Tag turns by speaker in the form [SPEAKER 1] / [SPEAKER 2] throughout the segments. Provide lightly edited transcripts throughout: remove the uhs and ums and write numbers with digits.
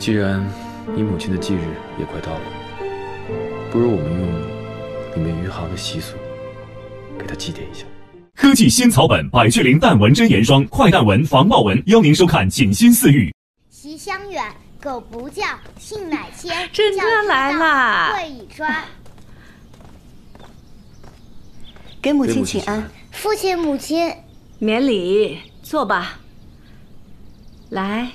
[SPEAKER 1] 既然你母亲的忌日也快到了，不如我们用里面余杭的习俗，给她祭奠一下。
[SPEAKER 2] 科技新草本百雀羚淡纹真颜霜，快淡纹防豹纹，邀您收看《锦心似玉》。
[SPEAKER 3] 习相远，狗不叫，性乃迁。
[SPEAKER 4] 真哥来啦！
[SPEAKER 3] 会已专。
[SPEAKER 5] 给母亲请安。
[SPEAKER 3] 父亲母亲，
[SPEAKER 4] 免礼，坐吧。来。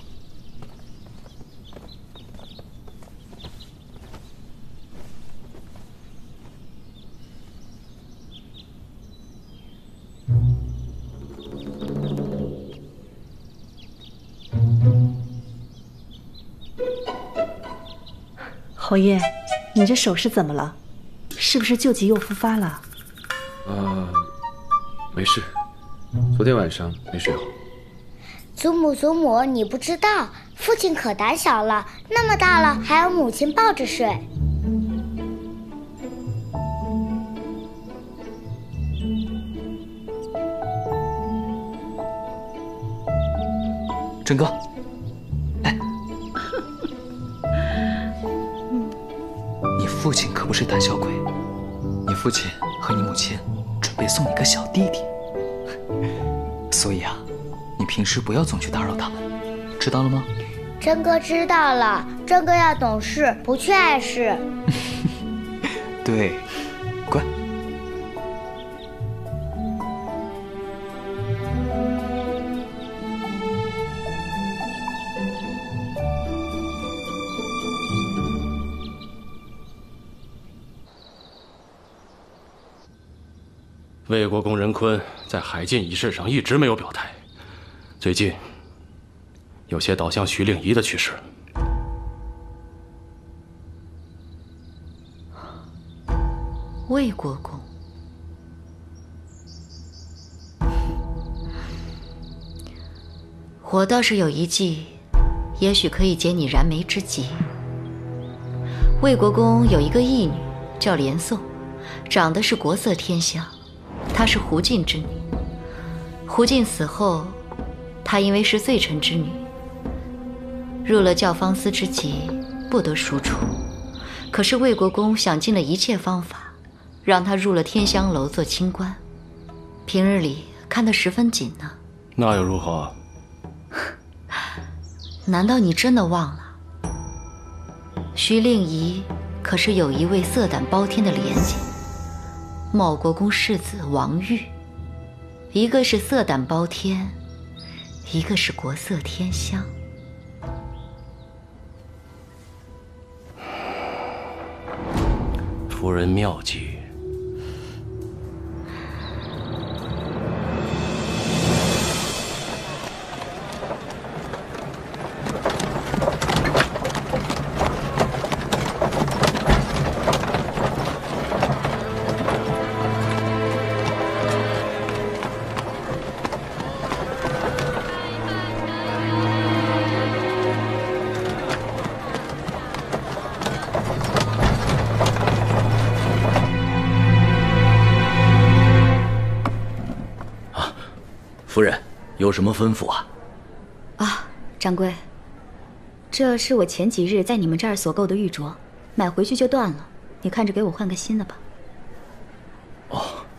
[SPEAKER 5] 侯爷，你这手是怎么了？是不是旧疾又复发了？
[SPEAKER 1] 没事，昨天晚上没睡好。
[SPEAKER 3] 祖母祖母，你不知道，父亲可胆小了，那么大了还要母亲抱着睡。
[SPEAKER 6] 真哥，哎。 你父亲可不是胆小鬼，你父亲和你母亲准备送你个小弟弟，所以啊，你平时不要总去打扰他们，知道了吗？
[SPEAKER 3] 真哥知道了，真哥要懂事，不去碍事。
[SPEAKER 6] 对，乖。
[SPEAKER 7] 魏国公任坤在海禁一事上一直没有表态，最近有些倒向徐令仪的趋势。
[SPEAKER 8] 魏国公，我倒是有一计，也许可以解你燃眉之急。魏国公有一个义女，叫连宋，长得是国色天香。 她是胡晋之女。胡晋死后，她因为是罪臣之女，入了教坊司之籍，不得赎出。可是魏国公想尽了一切方法，让她入了天香楼做清官，平日里看得十分紧呢。
[SPEAKER 7] 那又如何？
[SPEAKER 8] 难道你真的忘了？徐令仪可是有一位色胆包天的连姐。 茂国公世子王玉，一个是色胆包天，一个是国色天香。
[SPEAKER 7] 夫人妙计。
[SPEAKER 9] 夫人，有什么吩咐啊？
[SPEAKER 10] 啊，掌柜，这是我前几日在你们这儿所购的玉镯，买回去就断了，你看着给我换个新的吧。
[SPEAKER 9] 哦。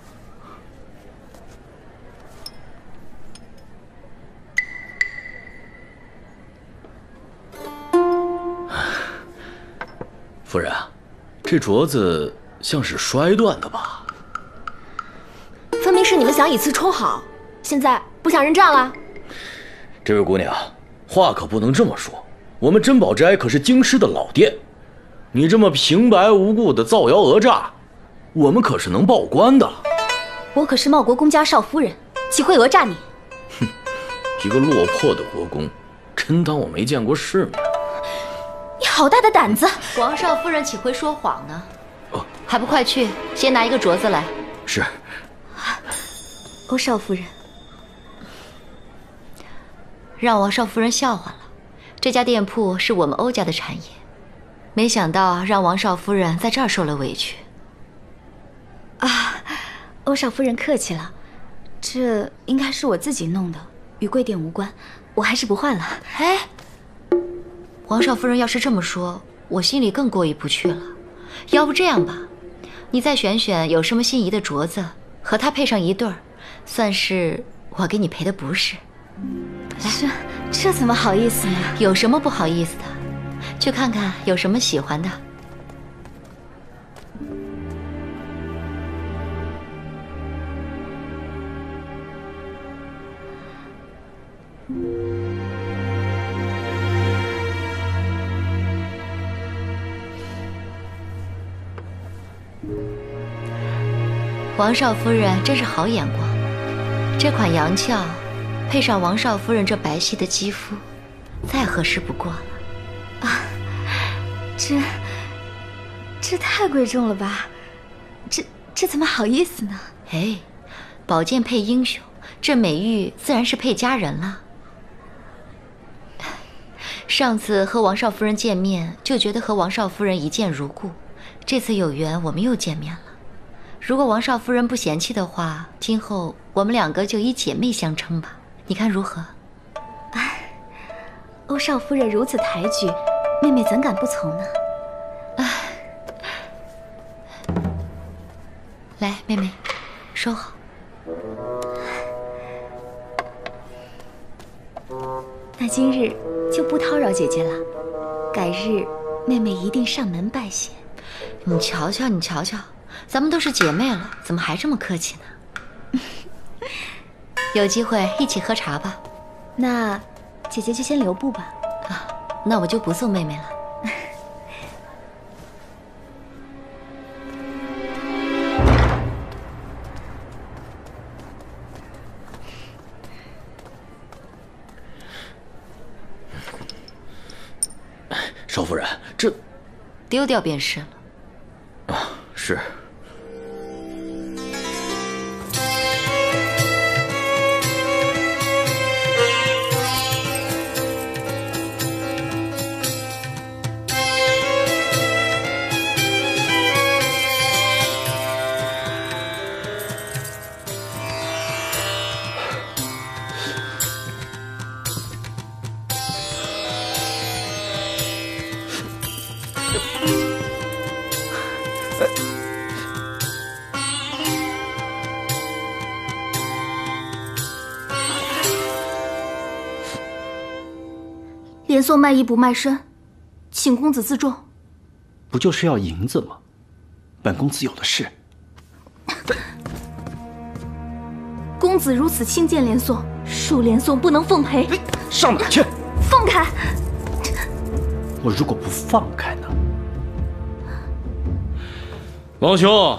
[SPEAKER 9] 夫人啊，这镯子像是摔断的吧？
[SPEAKER 11] 分明是你们想以次充好，现在不想认账了。
[SPEAKER 9] 这位姑娘，话可不能这么说。我们珍宝斋可是京师的老店，你这么平白无故的造谣讹诈，我们可是能报官的。
[SPEAKER 10] 我可是茂国公家少夫人，岂会讹诈你？
[SPEAKER 9] 哼，一个落魄的国公，真当我没见过世面？
[SPEAKER 10] 你好大的胆子！
[SPEAKER 8] 王少夫人岂会说谎呢？哦，还不快去，先拿一个镯子来。
[SPEAKER 9] 是。
[SPEAKER 10] 欧少夫人，
[SPEAKER 8] 让王少夫人笑话了。这家店铺是我们欧家的产业，没想到让王少夫人在这儿受了委屈。
[SPEAKER 10] 啊，欧少夫人客气了，这应该是我自己弄的，与贵店无关，我还是不换了。
[SPEAKER 8] 哎， 皇少夫人要是这么说，我心里更过意不去了。要不这样吧，你再选选有什么心仪的镯子，和它配上一对儿，算是我给你赔的不是。
[SPEAKER 10] 来，这怎么好意思呢？
[SPEAKER 8] 有什么不好意思的？去看看有什么喜欢的。王少夫人真是好眼光，这款洋俏，配上王少夫人这白皙的肌肤，再合适不过了。
[SPEAKER 10] 啊，这太贵重了吧？这怎么好意思呢？
[SPEAKER 8] 哎，宝剑配英雄，这美玉自然是配佳人了。上次和王少夫人见面，就觉得和王少夫人一见如故，这次有缘我们又见面了。如果王少夫人不嫌弃的话，今后我们两个就以姐妹相称吧，你看如何？
[SPEAKER 10] 欧少夫人如此抬举，妹妹怎敢不从呢？
[SPEAKER 8] 来，妹妹，收好。
[SPEAKER 10] 那今日就不叨扰姐姐了，改日妹妹一定上门拜谢。
[SPEAKER 8] 你瞧瞧，你瞧瞧。咱们都是姐妹了，怎么还这么客气呢？有机会一起喝茶吧。
[SPEAKER 10] 那姐姐就先留步吧。
[SPEAKER 8] 啊，那我就不送妹妹了。
[SPEAKER 9] 少夫人，这
[SPEAKER 8] 丢掉便是了。
[SPEAKER 9] 啊，是。
[SPEAKER 11] 连宋卖艺不卖身，请公子自重。
[SPEAKER 12] 不就是要银子吗？本公子有的是。
[SPEAKER 11] 公子如此轻贱连宋，恕连宋不能奉陪。
[SPEAKER 12] 上哪去？
[SPEAKER 11] 放开！
[SPEAKER 12] 我如果不放开呢？
[SPEAKER 7] 王兄，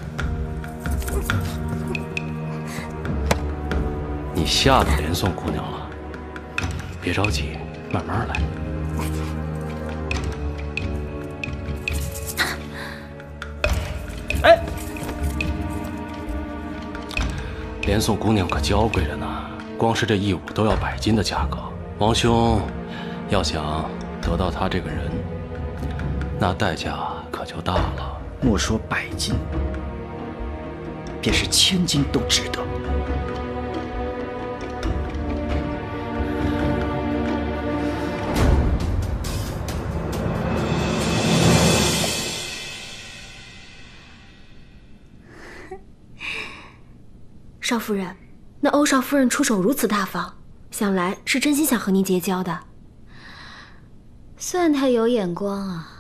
[SPEAKER 7] 你吓到连宋姑娘了，别着急。慢慢来。
[SPEAKER 12] 哎，
[SPEAKER 7] 连宋姑娘可娇贵着呢，光是这一舞都要100金的价格。王兄要想得到她这个人，那代价可就大了。
[SPEAKER 12] 莫说100金，便是1000金都值得。
[SPEAKER 11] 少夫人，那欧少夫人出手如此大方，想来是真心想和您结交的。
[SPEAKER 10] 算他有眼光啊！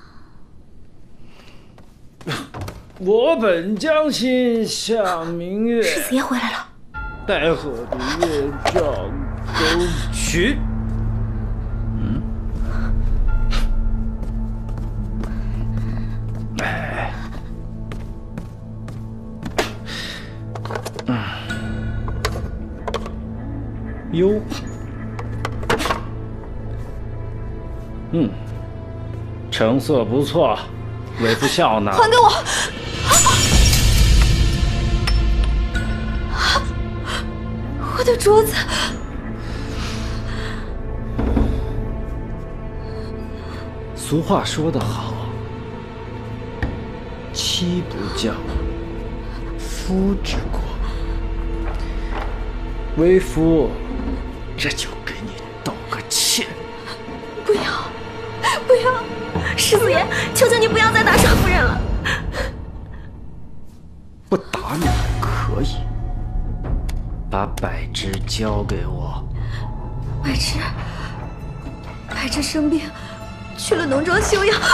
[SPEAKER 13] 我本将心向明月，
[SPEAKER 11] 世子爷回来了。
[SPEAKER 13] 待鹤明月照沟渠。
[SPEAKER 12] 哎，哟，
[SPEAKER 13] 成色不错，为夫笑纳。
[SPEAKER 11] 还给我！我的镯子！
[SPEAKER 13] 俗话说得好，妻不教，夫之过。为夫这就给你道个歉。
[SPEAKER 11] 不要！ 世子爷，求求你不要再打少夫人了。
[SPEAKER 12] 不打你可以，把柏芝交给我。
[SPEAKER 11] 柏芝生病，去了农庄休养。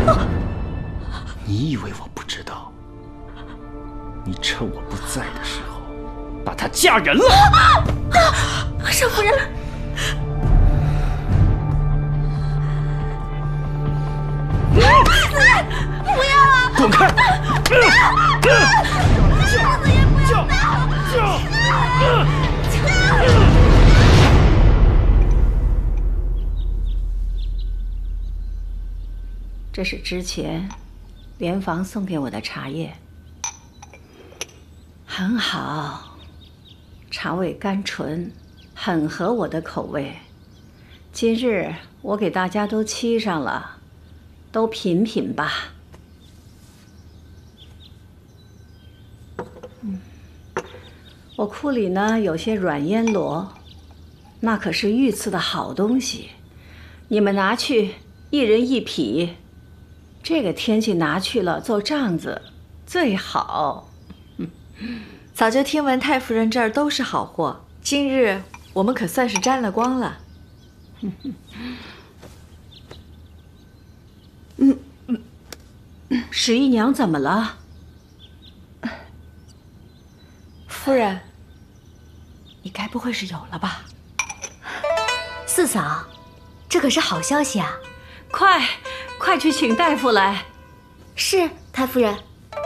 [SPEAKER 12] 你以为我不知道？你趁我不在的时候，把她嫁人了。
[SPEAKER 11] 少夫人。 不要啊！
[SPEAKER 12] 滚开！
[SPEAKER 4] 这是之前联防送给我的茶叶，很好，茶味甘醇，很合我的口味。今日我给大家都沏上了，都品品吧。我库里呢有些软烟螺，那可是御赐的好东西，你们拿去一人一匹。 这个天气拿去了做帐子最好。
[SPEAKER 14] 早就听闻太夫人这儿都是好货，今日我们可算是沾了光了。
[SPEAKER 4] 十一娘怎么了？
[SPEAKER 14] 夫人，你该不会是有了吧？
[SPEAKER 10] 四嫂，这可是好消息啊！
[SPEAKER 4] 快去请大夫来。
[SPEAKER 11] 是，太夫人。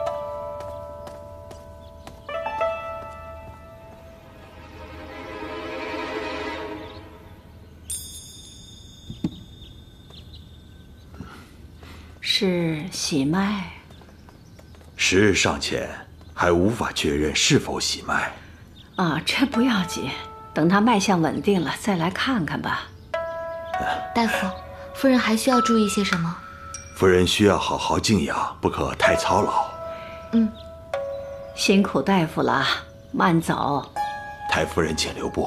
[SPEAKER 4] 是喜脉。
[SPEAKER 15] 时日尚浅，还无法确认是否喜脉。
[SPEAKER 4] 啊，这不要紧，等他脉象稳定了再来看看吧。
[SPEAKER 10] 大夫，夫人还需要注意些什么？
[SPEAKER 15] 夫人需要好好静养，不可太操劳。
[SPEAKER 4] 辛苦大夫了，慢走。
[SPEAKER 15] 太夫人，请留步。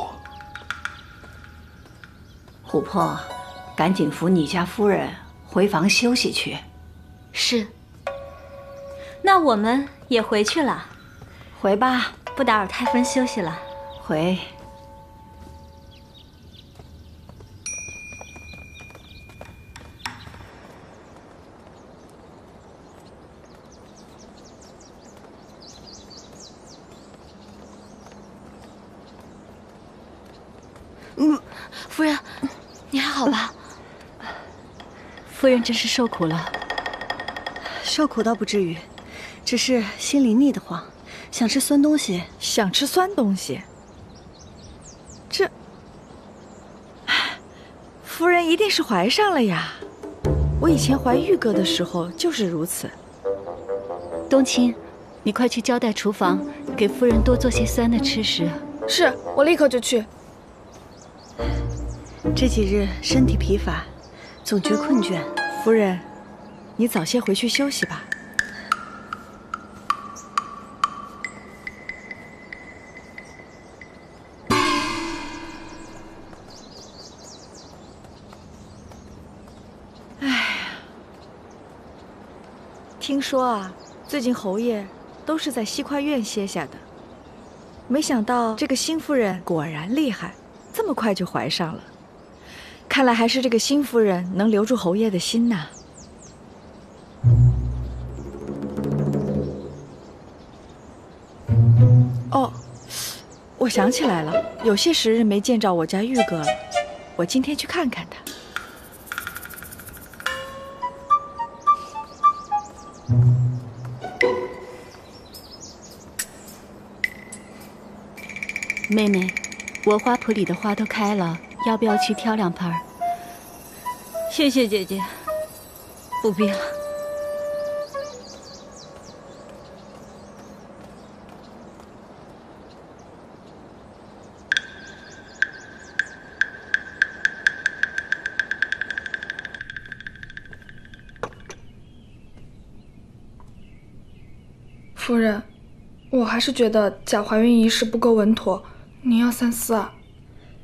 [SPEAKER 4] 琥珀，赶紧扶你家夫人回房休息去。
[SPEAKER 10] 是。
[SPEAKER 11] 那我们也回去了。
[SPEAKER 4] 回吧，
[SPEAKER 11] 不打扰太夫人休息了。
[SPEAKER 4] 回。
[SPEAKER 11] 夫人，你还好吧？
[SPEAKER 5] 夫人真是受苦了。受苦倒不至于，只是心里腻得慌，想吃酸东西。
[SPEAKER 14] 想吃酸东西？这，夫人一定是怀上了呀！我以前怀玉哥的时候就是如此。
[SPEAKER 10] 冬青，你快去交代厨房，给夫人多做些酸的吃食。
[SPEAKER 11] 是，我立刻就去。
[SPEAKER 5] 这几日身体疲乏，总觉困倦。
[SPEAKER 14] 夫人，你早些回去休息吧。哎呀，听说啊，最近侯爷都是在西跨院歇下的，没想到这个新夫人果然厉害，这么快就怀上了。 看来还是这个新夫人能留住侯爷的心呐。哦，我想起来了，有些时日没见着我家玉哥了，我今天去看看他。
[SPEAKER 10] 妹妹，我花圃里的花都开了。 要不要去挑2盆？
[SPEAKER 11] 谢谢姐姐，不必了。
[SPEAKER 16] 夫人，我还是觉得假怀孕一事不够稳妥，您要三思啊。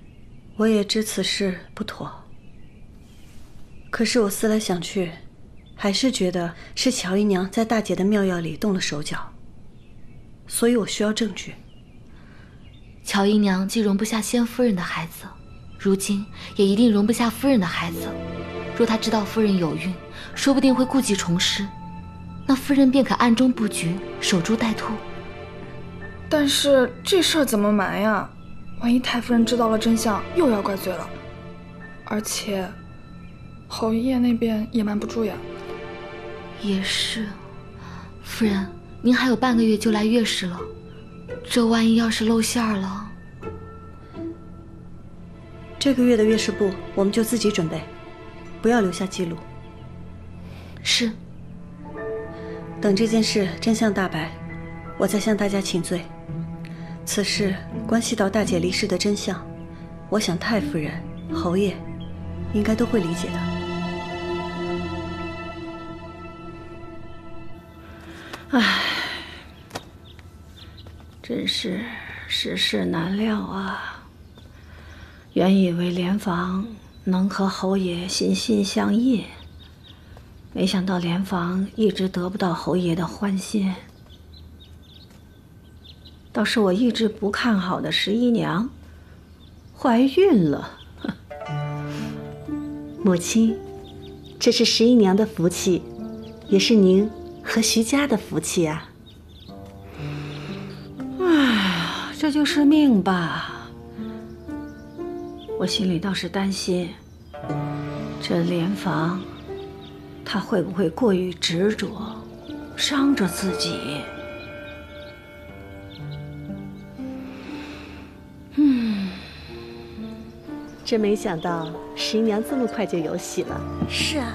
[SPEAKER 5] 我也知此事不妥，可是我思来想去， 还是觉得是乔姨娘在大姐的妙药里动了手脚，所以我需要证据。
[SPEAKER 10] 乔姨娘既容不下先夫人的孩子，如今也一定容不下夫人的孩子。若她知道夫人有孕，说不定会故技重施，那夫人便可暗中布局，守株待兔。
[SPEAKER 16] 但是这事儿怎么瞒呀？万一太夫人知道了真相，又要怪罪了。而且侯爷那边也瞒不住呀。
[SPEAKER 10] 也是，夫人，您还有半个月就来月事了，这万一要是露馅儿了……
[SPEAKER 5] 这个月的月事簿我们就自己准备，不要留下记录。
[SPEAKER 10] 是。
[SPEAKER 5] 等这件事真相大白，我再向大家请罪。此事关系到大姐离世的真相，我想太夫人、侯爷应该都会理解的。
[SPEAKER 4] 唉，真是世事难料啊！原以为莲房能和侯爷心心相印，没想到莲房一直得不到侯爷的欢心。倒是我一直不看好的十一娘怀孕了。
[SPEAKER 5] 母亲，这是十一娘的福气，也是您和徐家的福气啊。
[SPEAKER 4] 哎，这就是命吧。我心里倒是担心，这莲房她会不会过于执着，伤着自己。
[SPEAKER 5] 真没想到十一娘这么快就有喜了。
[SPEAKER 11] 是啊。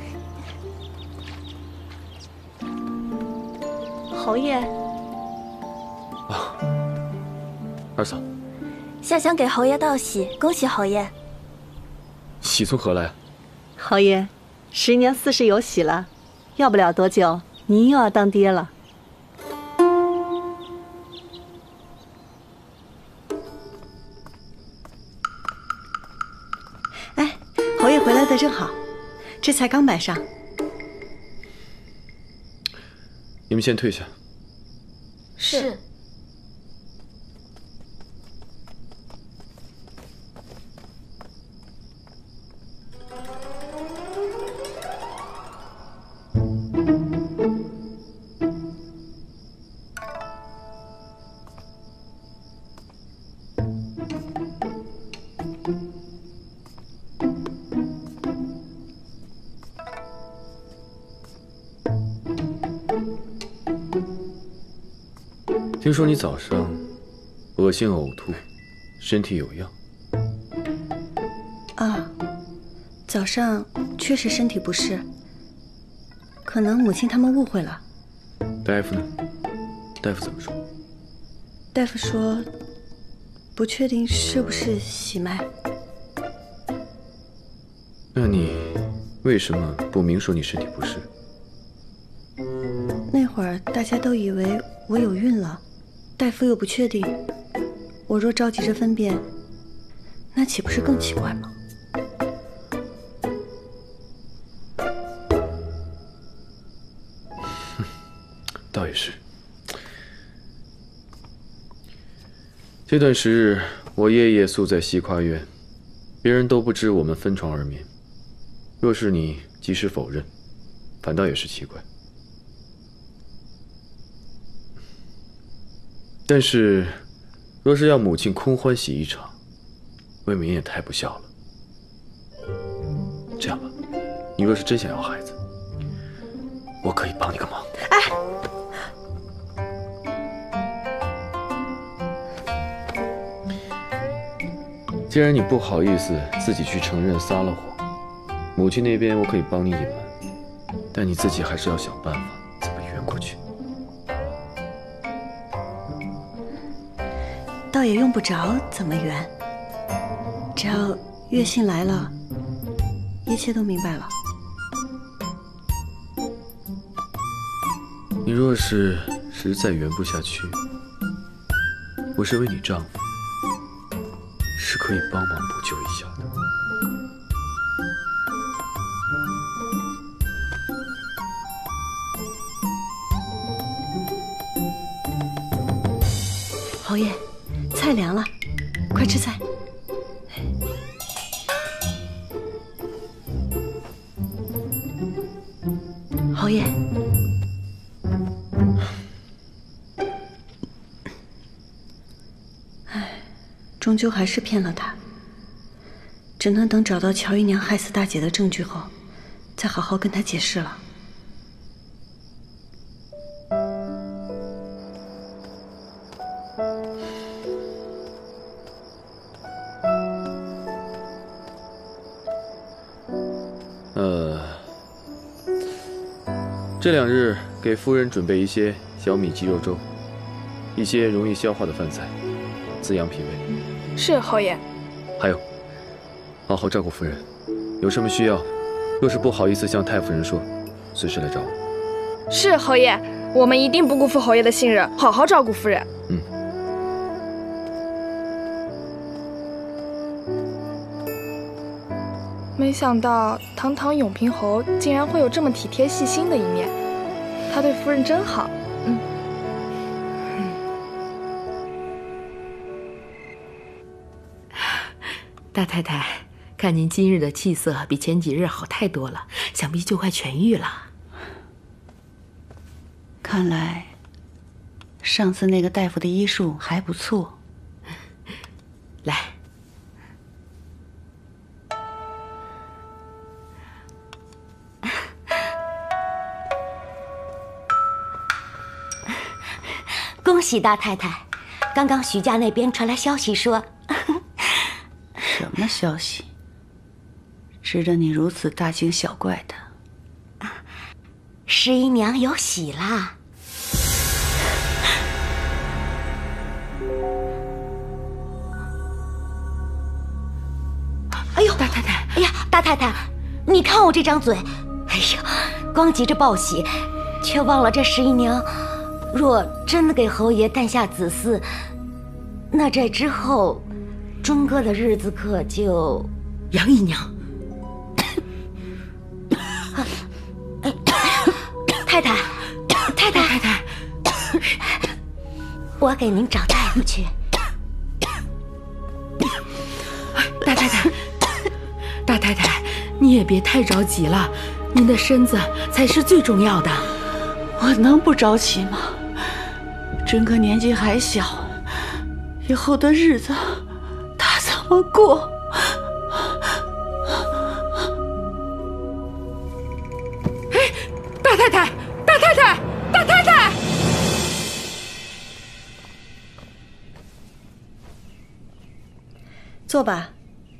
[SPEAKER 5] 侯爷。
[SPEAKER 1] 啊，二嫂。
[SPEAKER 11] 夏香给侯爷道喜，恭喜侯爷。
[SPEAKER 1] 喜从何来？
[SPEAKER 5] 侯爷，十一娘40有喜了，要不了多久，您又要当爹了。哎，侯爷回来的正好，这才刚摆上。
[SPEAKER 1] 你们先退下。
[SPEAKER 10] 是。
[SPEAKER 1] 听说你早上恶心呕吐，身体有恙。
[SPEAKER 5] 啊，早上确实身体不适，可能母亲他们误会了。
[SPEAKER 1] 大夫呢？大夫怎么说？
[SPEAKER 5] 大夫说，不确定是不是喜脉。
[SPEAKER 1] 那你为什么不明说你身体不适？
[SPEAKER 5] 那会儿大家都以为我有孕了。大夫又不确定，我若着急着分辨，那岂不是更奇怪吗？
[SPEAKER 1] 倒也是。这段时日，我夜夜宿在西跨院，别人都不知我们分床而眠。若是你及时否认，反倒也是奇怪。但是，若是要母亲空欢喜一场，未免也太不孝了。这样吧，你若是真想要孩子，我可以帮你个忙。
[SPEAKER 5] 哎，
[SPEAKER 1] 既然你不好意思自己去承认撒了谎，母亲那边我可以帮你隐瞒，但你自己还是要想办法怎么圆过去。
[SPEAKER 5] 倒也用不着怎么圆，只要月信来了，一切都明白了。
[SPEAKER 1] 你若是实在圆不下去，我身为你丈夫，是可以帮忙补救一下的。
[SPEAKER 5] 侯爷，菜凉了，快吃菜。侯爷，终究还是骗了他，只能等找到乔姨娘害死大姐的证据后，再好好跟她解释了。
[SPEAKER 1] 这2日给夫人准备一些小米鸡肉粥，一些容易消化的饭菜，滋养脾胃。
[SPEAKER 16] 是侯爷。
[SPEAKER 1] 还有，好好照顾夫人，有什么需要，若是不好意思向太夫人说，随时来找我。
[SPEAKER 16] 是侯爷，我们一定不辜负侯爷的信任，好好照顾夫人。没想到堂堂永平侯竟然会有这么体贴细心的一面，他对夫人真好。
[SPEAKER 17] 大太太，看您今日的气色比前几日好太多了，想必就快痊愈了。
[SPEAKER 5] 看来上次那个大夫的医术还不错。
[SPEAKER 17] 来。
[SPEAKER 18] 恭喜大太太！刚刚徐家那边传来消息说，
[SPEAKER 5] 什么消息？值得你如此大惊小怪的？
[SPEAKER 18] 十姨娘有喜啦！哎呦，大太太！哎呀，大太太，你看我这张嘴，哎呀，光急着报喜，却忘了这十姨娘。若真的给侯爷诞下子嗣，那这之后，钟哥的日子可就……
[SPEAKER 17] 杨姨娘，
[SPEAKER 18] 太太，我给您找大夫去。
[SPEAKER 17] 大太太，你也别太着急了，您的身子才是最重要的。
[SPEAKER 5] 我能不着急吗？真哥年纪还小，以后的日子他怎么过？
[SPEAKER 17] 哎，大太太，
[SPEAKER 5] 坐吧。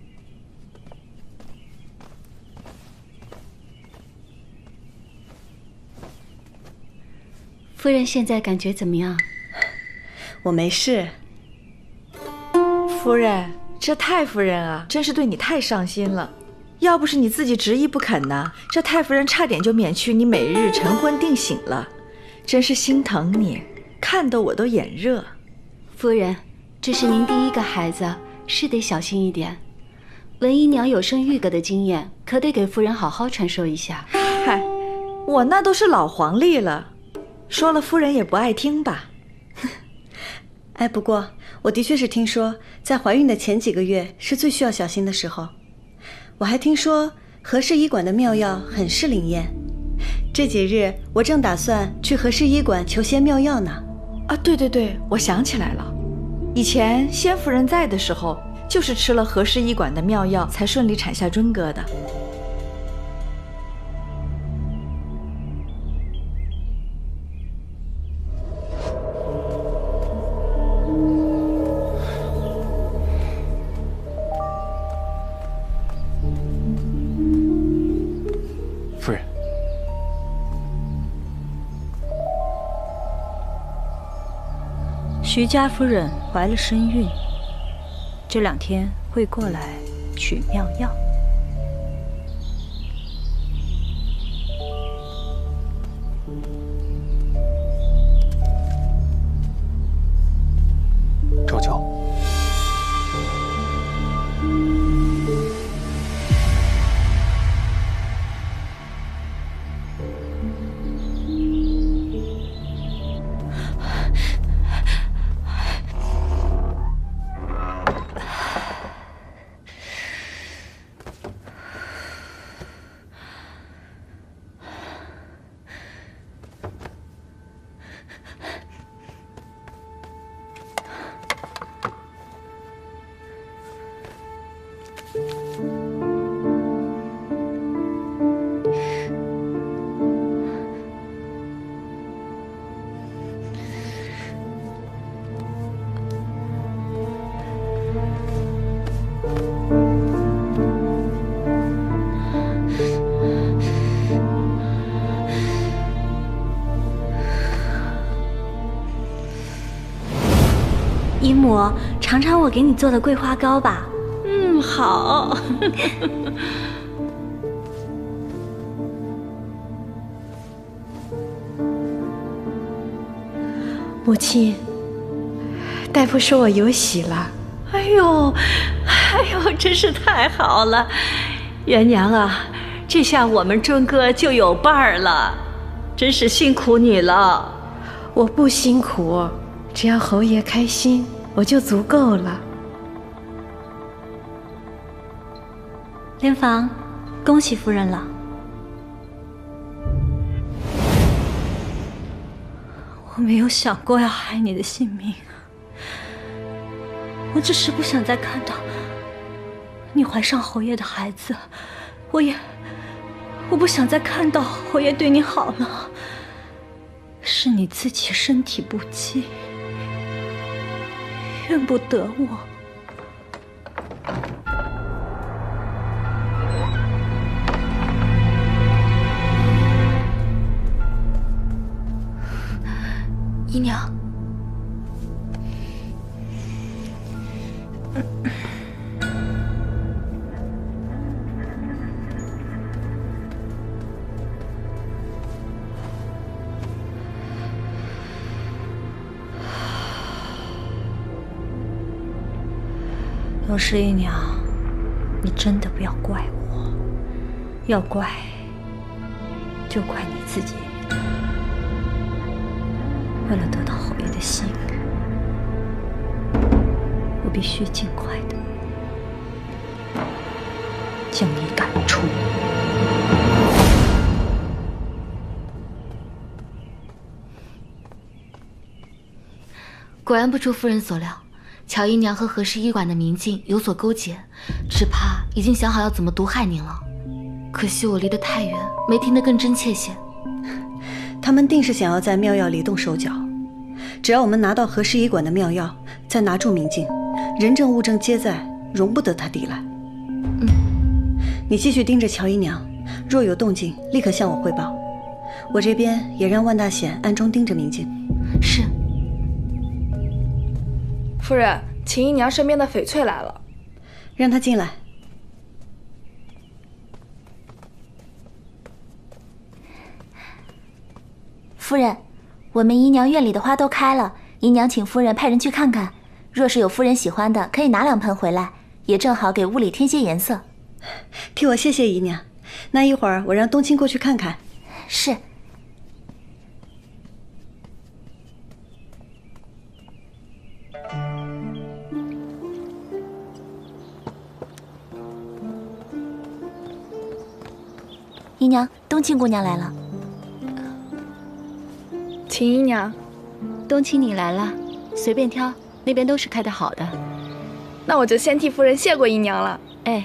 [SPEAKER 10] 夫人现在感觉怎么样？
[SPEAKER 5] 我没事。
[SPEAKER 14] 夫人，这太夫人啊，真是对你太上心了。要不是你自己执意不肯呢，这太夫人差点就免去你每日晨昏定省了。真是心疼你，看得我都眼热。
[SPEAKER 10] 夫人，这是您第一个孩子，是得小心一点。文姨娘有生育个的经验，可得给夫人好好传授一下。
[SPEAKER 14] 嗨，我那都是老黄历了，说了夫人也不爱听吧。
[SPEAKER 5] 哎，不过我的确是听说，在怀孕的前几个月是最需要小心的时候。我还听说和氏医馆的妙药很是灵验，这几日我正打算去和氏医馆求些妙药呢。
[SPEAKER 14] 啊，对，我想起来了，以前先夫人在的时候，就是吃了和氏医馆的妙药才顺利产下尊哥的。
[SPEAKER 7] 夫人，
[SPEAKER 19] 徐家夫人怀了身孕，这2天会过来取妙药。
[SPEAKER 7] 赵娇，
[SPEAKER 18] 母，尝尝我给你做的桂花糕吧。
[SPEAKER 4] 嗯，好。
[SPEAKER 14] 母亲，大夫说我有喜了。
[SPEAKER 4] 哎呦，真是太好了！元娘啊，这下我们钟哥就有伴儿了，真是辛苦你了。
[SPEAKER 14] 我不辛苦，只要侯爷开心，我就足够了。
[SPEAKER 18] 莲房，恭喜夫人了。
[SPEAKER 5] 我没有想过要害你的性命，我只是不想再看到你怀上侯爷的孩子，我不想再看到侯爷对你好了，是你自己身体不济，怨不得我。
[SPEAKER 10] 姨娘，
[SPEAKER 5] 有时姨娘，你真的不要怪我，要怪就怪你自己。为了得到侯爷的心，我必须尽快的将你赶出。
[SPEAKER 10] 果然不出夫人所料，乔姨娘和和氏医馆的民警有所勾结，只怕已经想好要怎么毒害您了。可惜我离得太远，没听得更真切些。
[SPEAKER 5] 他们定是想要在妙药里动手脚，只要我们拿到和氏医馆的妙药，再拿住明镜，人证物证皆在，容不得他抵赖。你继续盯着乔姨娘，若有动静，立刻向我汇报。我这边也让万大显暗中盯着明镜。
[SPEAKER 10] 是。
[SPEAKER 16] 夫人，秦姨娘身边的翡翠来了，
[SPEAKER 5] 让她进来。
[SPEAKER 18] 夫人，我们姨娘院里的花都开了，姨娘请夫人派人去看看。若是有夫人喜欢的，可以拿2盆回来，也正好给屋里添些颜色。
[SPEAKER 5] 替我谢谢姨娘。那一会儿我让冬青过去看看。
[SPEAKER 18] 是。姨娘，冬青姑娘来了。
[SPEAKER 16] 秦姨娘，
[SPEAKER 17] 冬青你来了，随便挑，那边都是开得好的。
[SPEAKER 16] 那我就先替夫人谢过姨娘了。
[SPEAKER 17] 哎，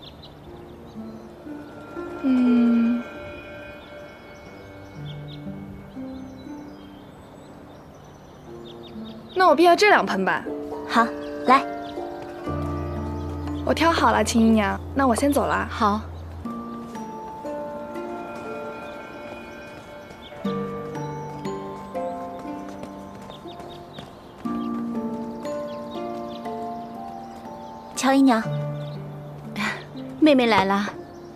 [SPEAKER 16] 那我便要这2盆吧。
[SPEAKER 18] 好，来，
[SPEAKER 16] 我挑好了，秦姨娘，那我先走了。
[SPEAKER 17] 好。
[SPEAKER 18] 乔姨娘，
[SPEAKER 17] 妹妹来了。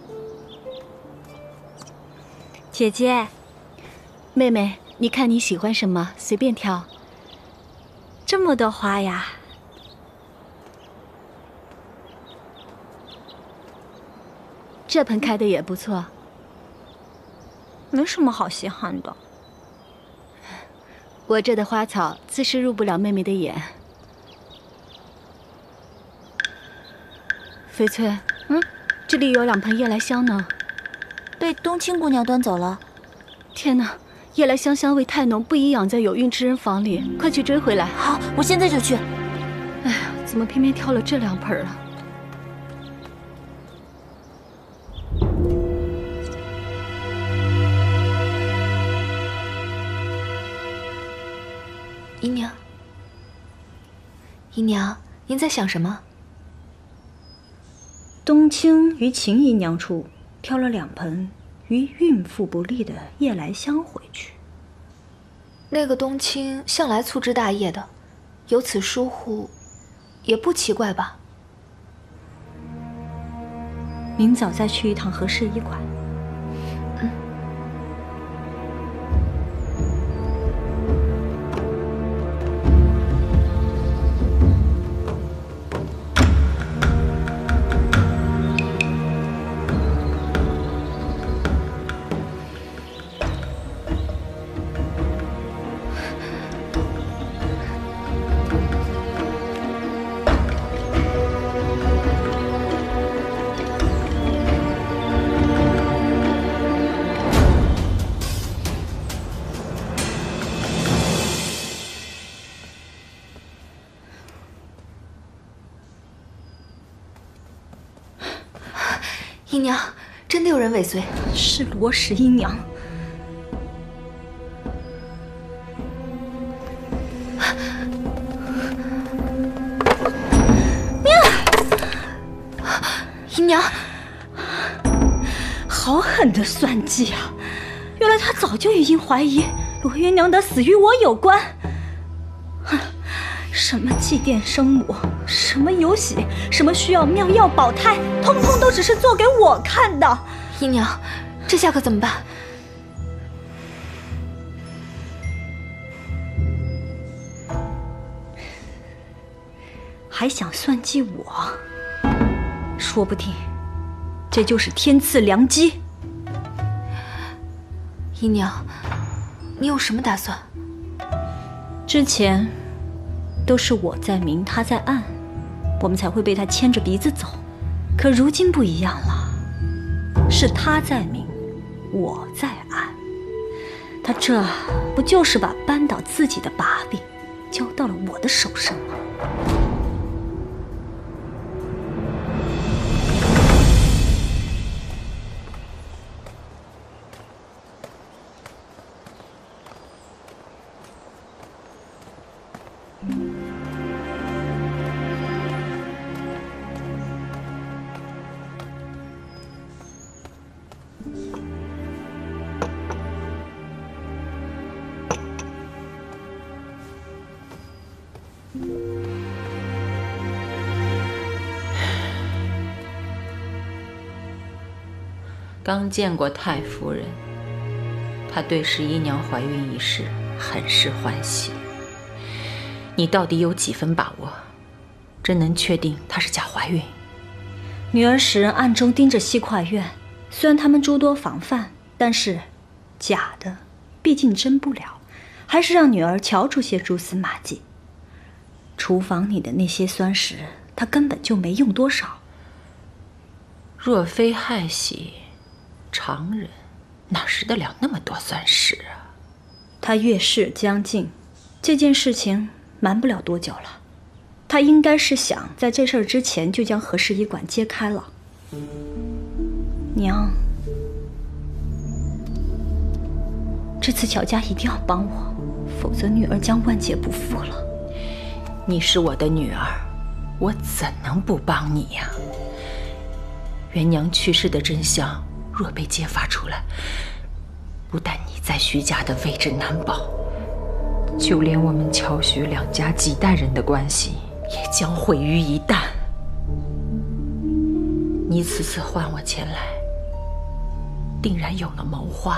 [SPEAKER 19] 姐姐，
[SPEAKER 17] 妹妹，你看你喜欢什么，随便挑。
[SPEAKER 19] 这么多花呀！
[SPEAKER 17] 这盆开的也不错。
[SPEAKER 19] 没什么好稀罕的。
[SPEAKER 17] 我这的花草自是入不了妹妹的眼。翡翠，这里有2盆夜来香呢，
[SPEAKER 18] 被冬青姑娘端走了。
[SPEAKER 17] 天哪，夜来香香味太浓，不宜养在有孕之人房里，快去追回来。
[SPEAKER 18] 好，我现在就去。
[SPEAKER 17] 哎呀，怎么偏偏挑了这2盆啊？
[SPEAKER 10] 姨娘，姨娘，您在想什么？
[SPEAKER 19] 冬青于秦姨娘处挑了2盆于孕妇不利的夜来香回去。
[SPEAKER 10] 那个冬青向来粗枝大叶的， 有此疏忽，也不奇怪吧？
[SPEAKER 19] 明早再去一趟和氏医馆。
[SPEAKER 10] 姨娘，真的有人尾随？
[SPEAKER 19] 是罗十一娘。
[SPEAKER 10] 姨娘，
[SPEAKER 19] 好狠的算计啊！原来他早就已经怀疑罗元娘的死与我有关。什么祭奠生母，什么有喜，什么需要妙药保胎，通通都只是做给我看的。
[SPEAKER 10] 姨娘，这下可怎么办？
[SPEAKER 19] 还想算计我？说不定这就是天赐良机。
[SPEAKER 10] 姨娘，你有什么打算？
[SPEAKER 19] 之前都是我在明，他在暗，我们才会被他牵着鼻子走。可如今不一样了，是他在明，我在暗。他这不就是把扳倒自己的把柄交到了我的手上吗？
[SPEAKER 17] 刚见过太夫人，她对十一娘怀孕一事很是欢喜。你到底有几分把握？真能确定她是假怀孕？
[SPEAKER 19] 女儿使人暗中盯着西跨院，虽然他们诸多防范，但是假的毕竟真不了，还是让女儿瞧出些蛛丝马迹。厨房里的那些酸食，她根本就没用多少。
[SPEAKER 17] 若非害喜，常人哪食得了那么多酸食啊？
[SPEAKER 19] 她月事将近，这件事情瞒不了多久了。她应该是想在这事儿之前就将和氏医馆揭开了。娘，这次乔家一定要帮我，否则女儿将万劫不复了。
[SPEAKER 17] 你是我的女儿，我怎能不帮你呀？元娘去世的真相若被揭发出来，不但你在徐家的位置难保，就连我们乔徐两家几代人的关系也将毁于一旦。你此次唤我前来，定然有了谋划。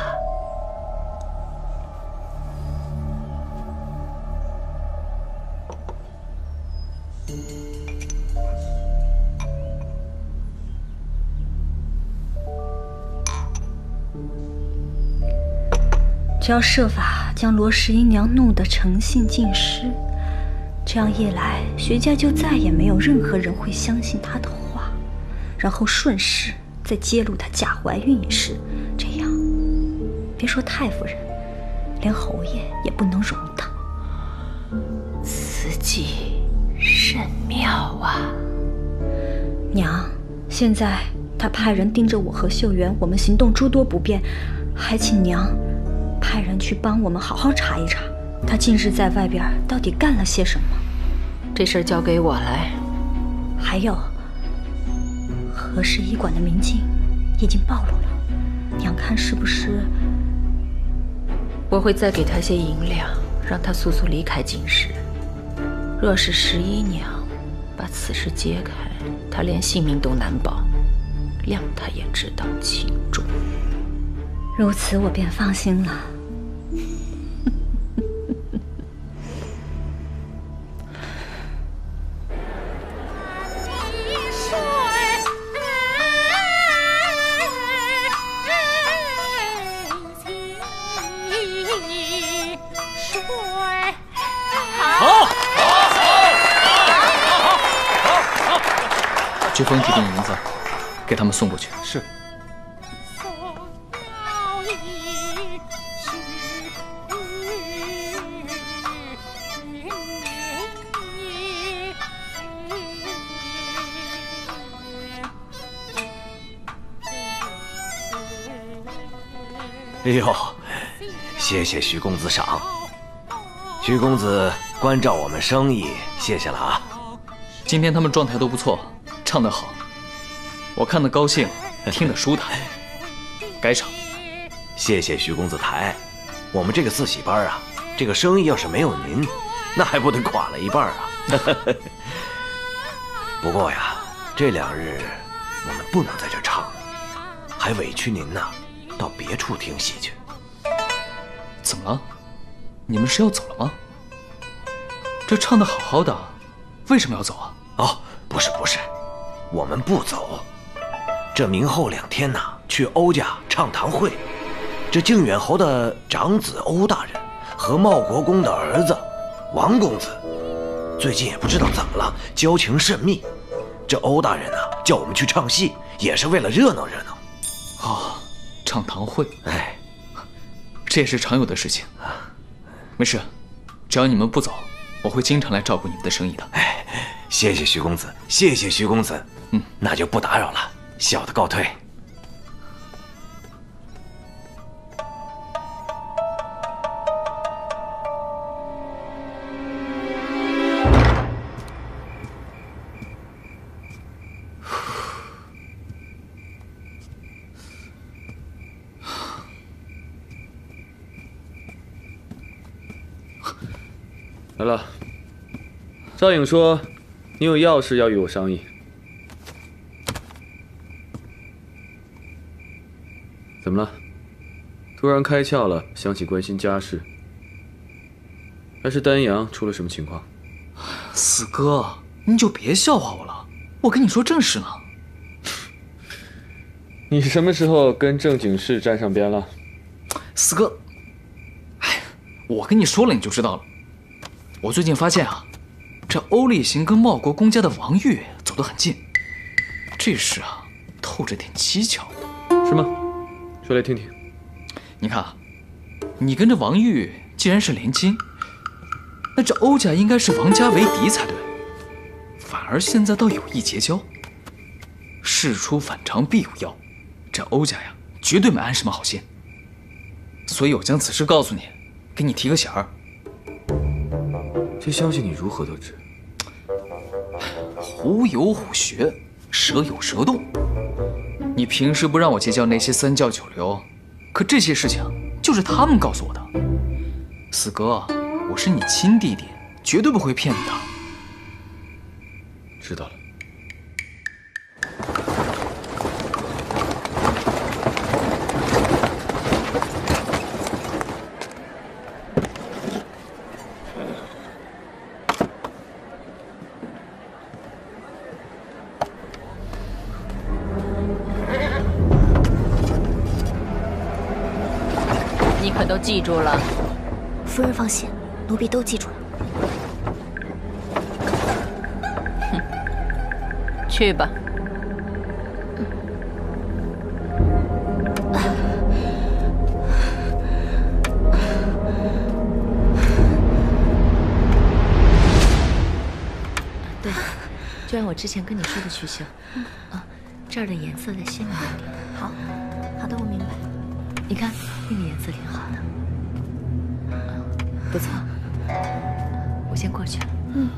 [SPEAKER 19] 只要设法将罗十一娘弄得诚信尽失，这样一来，徐家就再也没有任何人会相信她的话，然后顺势再揭露她假怀孕一事，这样别说太夫人，连侯爷也不能容她。
[SPEAKER 17] 此计甚妙啊！
[SPEAKER 19] 娘，现在他派人盯着我和秀媛，我们行动诸多不便，还请娘派人去帮我们好好查一查，他近日在外边到底干了些什么。
[SPEAKER 17] 这事儿交给我来。
[SPEAKER 19] 还有，和氏医馆的明镜已经暴露了，娘看是不是？
[SPEAKER 17] 我会再给他些银两，让他速速离开京师。 若是十一娘把此事揭开，她连性命都难保，谅她也知道轻重。
[SPEAKER 19] 如此，我便放心了。
[SPEAKER 6] 这封提定银子，给他们送过去。
[SPEAKER 12] 是。
[SPEAKER 9] 哎呦，谢谢徐公子赏。徐公子关照我们生意，谢谢了啊。
[SPEAKER 6] 今天他们状态都不错，唱得好，我看得高兴，听得舒坦，该赏。
[SPEAKER 9] 谢谢徐公子抬，我们这个四喜班啊，这个生意要是没有您，那还不得垮了一半啊。不过呀，这2日我们不能在这唱了，还委屈您呢，到别处听戏去。
[SPEAKER 6] 怎么了？你们是要走了吗？这唱得好好的，为什么要走啊？
[SPEAKER 9] 哦，不是，我们不走。这明后2天呢，去欧家唱堂会。这靖远侯的长子欧大人和茂国公的儿子王公子，最近也不知道怎么了，交情甚密。这欧大人呢，叫我们去唱戏，也是为了热闹热闹。
[SPEAKER 6] 哦，唱堂会，哎，这也是常有的事情。没事，只要你们不走，我会经常来照顾你们的生意的。
[SPEAKER 9] 哎，谢谢徐公子，谢谢徐公子。那就不打扰了，小的告退。
[SPEAKER 1] 来了，赵颖说你有要事要与我商议。怎么了？突然开窍了，想起关心家事，还是丹阳出了什么情况？
[SPEAKER 6] 四哥，你就别笑话我了，我跟你说正事呢。
[SPEAKER 1] 你什么时候跟正经事沾上边了？
[SPEAKER 6] 四哥，哎，我跟你说了你就知道了。我最近发现啊，这欧厉行跟茂国公家的王玉走得很近，这事啊透着点蹊跷，
[SPEAKER 1] 是吗？说来听听。
[SPEAKER 6] 你看啊，你跟这王玉既然是连亲，那这欧家应该是王家为敌才对，反而现在倒有意结交。事出反常必有妖，这欧家呀绝对没安什么好心，所以我将此事告诉你，给你提个醒儿。
[SPEAKER 1] 这消息你如何得知？
[SPEAKER 6] 虎有虎穴，蛇有蛇洞。你平时不让我结交那些三教九流，可这些事情就是他们告诉我的。四哥，我是你亲弟弟，绝对不会骗你的。
[SPEAKER 1] 知道了。
[SPEAKER 17] 你可都记住了？
[SPEAKER 11] 夫人放心，奴婢都记住了。
[SPEAKER 17] 哼，去吧。
[SPEAKER 10] 对，就按我之前跟你说的去绣。这儿的颜色再鲜明一点。
[SPEAKER 11] 好，好的，我明白。
[SPEAKER 10] 你看那个颜色挺好的，不错。我先过去了。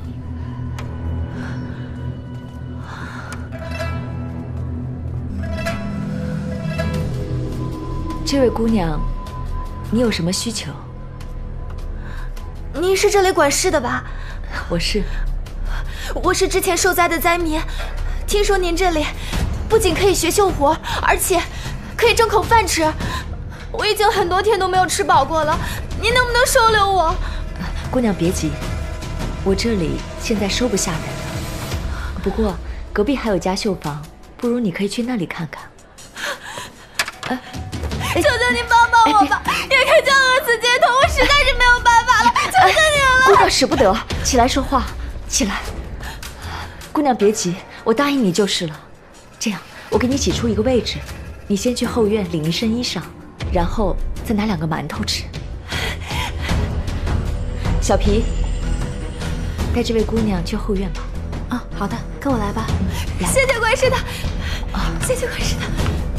[SPEAKER 10] 这位姑娘，你有什么需求？
[SPEAKER 11] 您是这里管事的吧？ 我是之前受灾的灾民，听说您这里不仅可以学绣活，而且可以挣口饭吃。我已经很多天都没有吃饱过了，您能不能收留我？
[SPEAKER 20] 姑娘别急，我这里现在收不下人了。不过隔壁还有家绣坊，不如你可以去那里看看。
[SPEAKER 11] 求求您帮帮我吧，也快将饿死街头，我实在是没有办法了，求求您了！
[SPEAKER 20] 姑娘使不得，起来说话，起来。姑娘别急，我答应你就是了。这样，我给你挤出一个位置，你先去后院领一身衣裳，然后再拿2个馒头吃。小皮，带这位姑娘去后院吧。
[SPEAKER 11] 啊，好的，跟我来吧。谢谢关师太，谢谢关师太。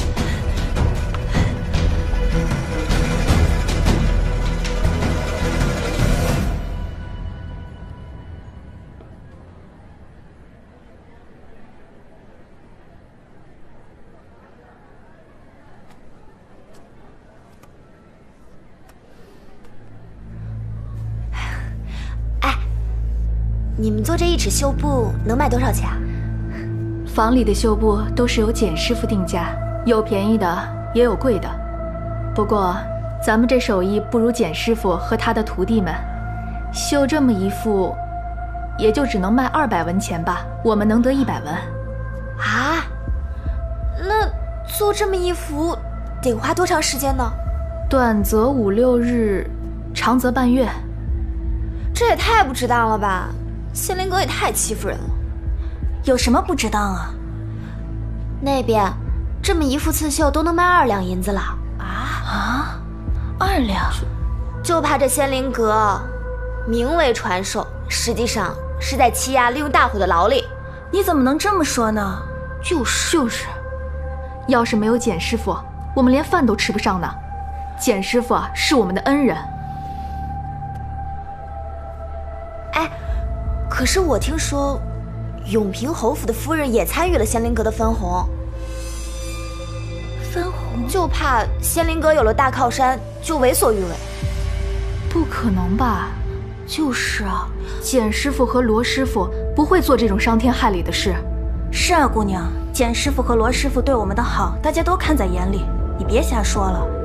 [SPEAKER 18] 你们做这1尺绣布能卖多少钱啊？
[SPEAKER 10] 坊里的绣布都是由简师傅定价，有便宜的，也有贵的。不过，咱们这手艺不如简师傅和他的徒弟们。绣这么一副，也就只能卖200文钱吧。我们能得100文。
[SPEAKER 18] 啊？那做这么一幅得花多长时间呢？
[SPEAKER 10] 短则5、6日，长则半月。
[SPEAKER 18] 这也太不值当了吧！仙灵阁也太欺负人了。
[SPEAKER 11] 有什么不值当啊？
[SPEAKER 18] 那边这么一副刺绣都能卖2两银子了。
[SPEAKER 11] 2两？
[SPEAKER 18] 就怕这仙灵阁名为传授，实际上是在欺压利用大伙的劳力。
[SPEAKER 11] 你怎么能这么说呢？
[SPEAKER 10] 就是，要是没有简师傅，我们连饭都吃不上呢。简师傅是我们的恩人。
[SPEAKER 18] 可是我听说，永平侯府的夫人也参与了仙灵阁的分红。
[SPEAKER 11] 分红？
[SPEAKER 18] 就怕仙灵阁有了大靠山，就为所欲为。
[SPEAKER 10] 不可能吧？就是啊，简师傅和罗师傅不会做这种伤天害理的事。
[SPEAKER 11] 是啊，姑娘，简师傅和罗师傅对我们的好，大家都看在眼里，你别瞎说了。